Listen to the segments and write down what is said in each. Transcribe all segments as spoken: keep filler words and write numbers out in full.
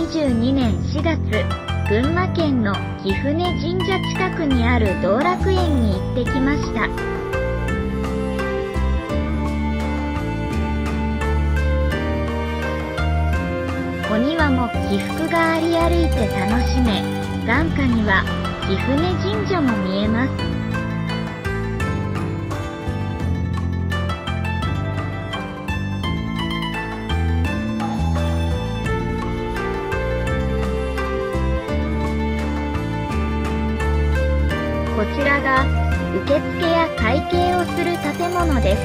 じゅうにねんしがつ、群馬県の貴船神社近くにある道楽園に行ってきました。お庭も起伏があり歩いて楽しめ、眼下には貴船神社も見えます。こちらが受付や会計をする建物です。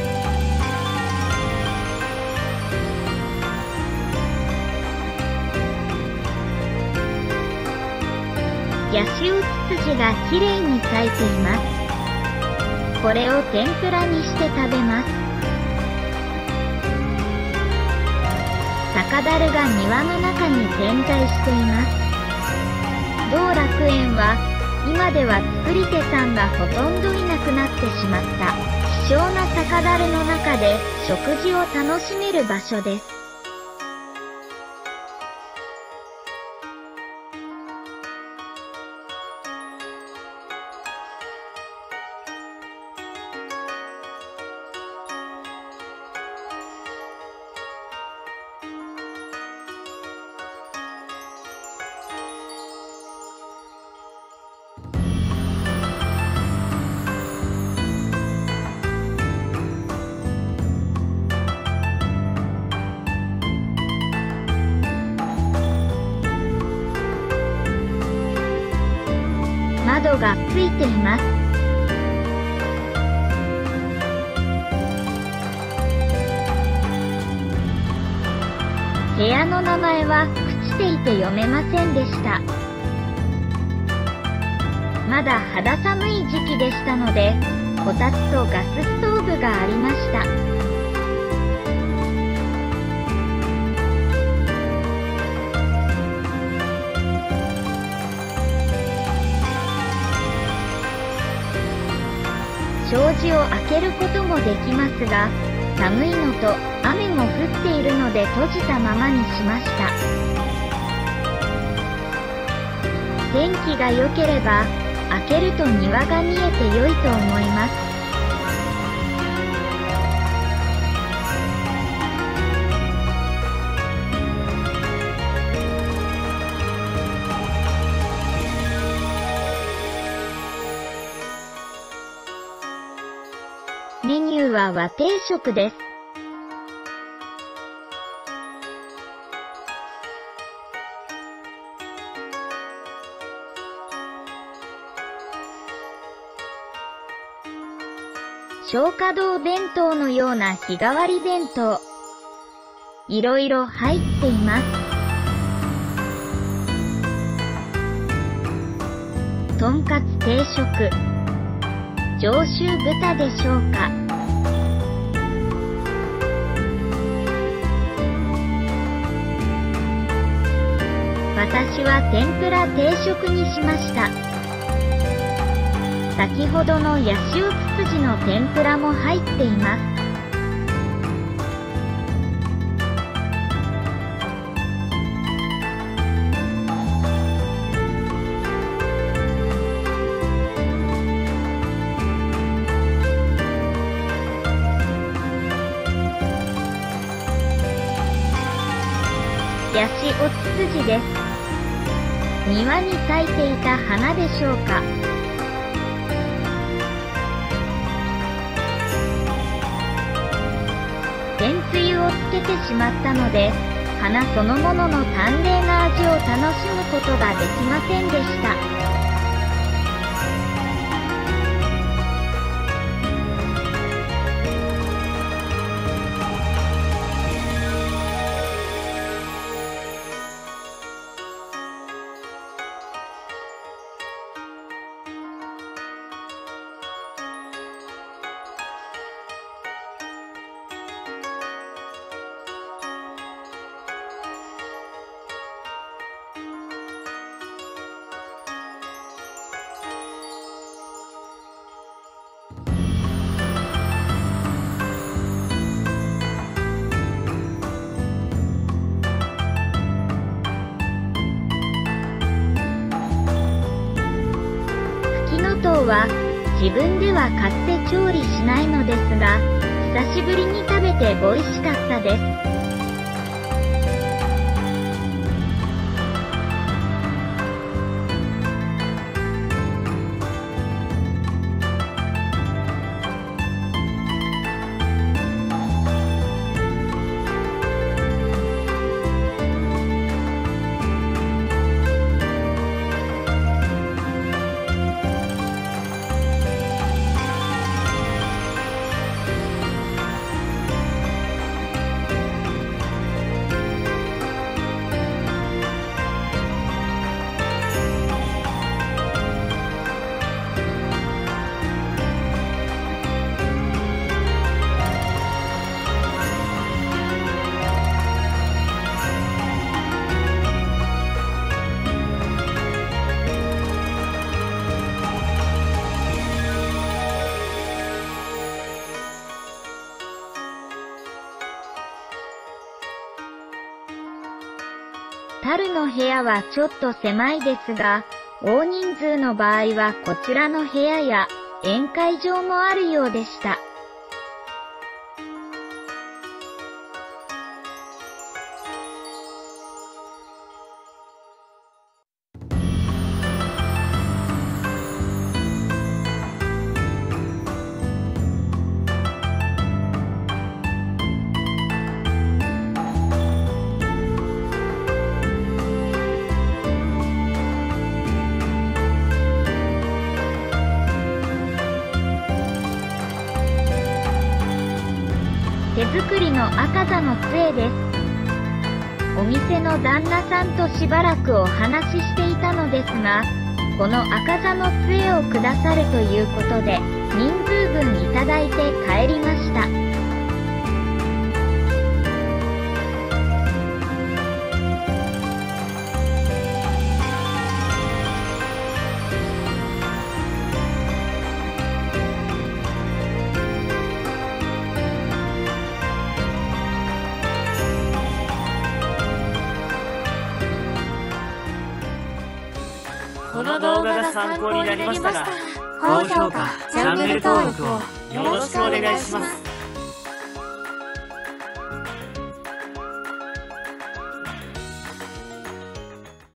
ヤシオツツジがきれいに咲いています。これを天ぷらにして食べます。酒樽が庭の中に点在しています。道楽園は今では作り手さんがほとんどいなくなってしまった希少な酒樽の中で食事を楽しめる場所です。窓がついています。部屋の名前は朽ちていて読めませんでした。まだ肌寒い時期でしたので、こたつとガスストーブがありました。障子を開けることもできますが、寒いのと雨も降っているので閉じたままにしました。天気が良ければ開けると庭が見えて良いと思います。メニューは和定食です。松花堂弁当のような日替わり弁当。いろいろ入っています。とんかつ定食。上州豚でしょうか。私は天ぷら定食にしました。先ほどのヤシオツツジの天ぷらも入っています。ヤシオツツジです。庭に咲いていた花でしょうか。天つゆをつけてしまったので、花そのものの淡麗な味を楽しむことができませんでした。 方は自分では買って調理しないのですが、久しぶりに食べて美味しかったです。樽の部屋はちょっと狭いですが、大人数の場合はこちらの部屋や宴会場もあるようでした。手作りの赤座の杖です。お店の旦那さんとしばらくお話ししていたのですが、この赤座の杖をくださるということで、人数分いただいて帰りました。 この動画が参考になりましたら、高評価、チャンネル登録をよろしくお願いします。